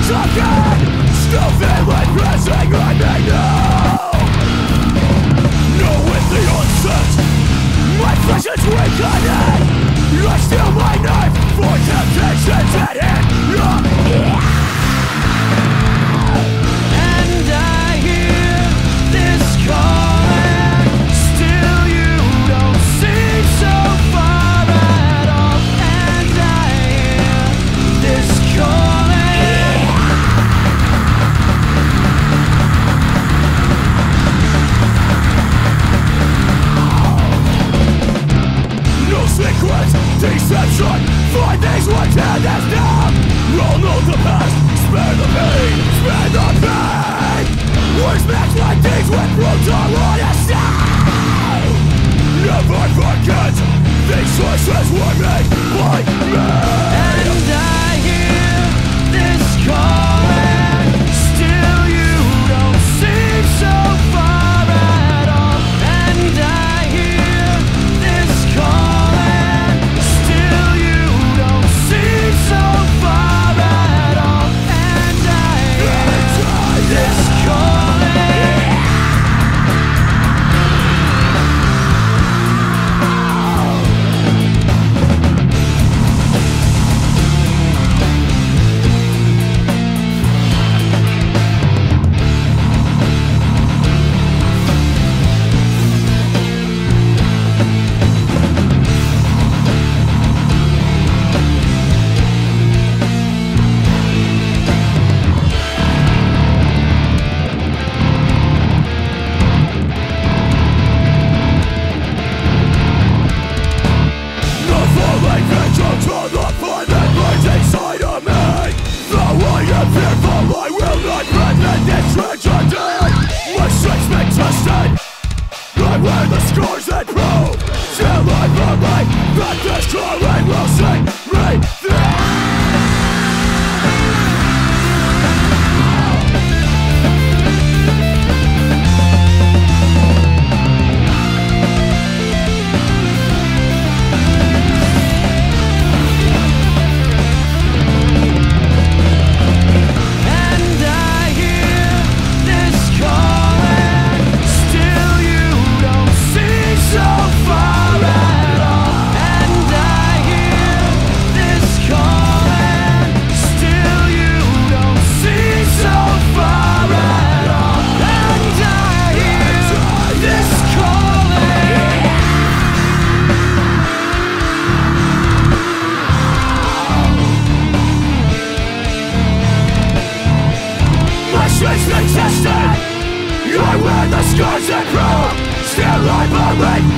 again, still feeling pressing on me now. No, with the onset, my flesh is weakening. I steal my knife for temptations at hand. And I hear this calling, still you don't seem so far at all. And I hear this calling. No secrets, deception, find these ones hand us down. Roll know the past, spare the pain, spare the pain. Words match like these with brutal honesty. Never forget, these choices were made by me. And I hear this calling, still you don't seem so far at all. And I hear this calling, still you don't seem so far at all. And I hear this calling. I wear the scars and crown, still I'm awake.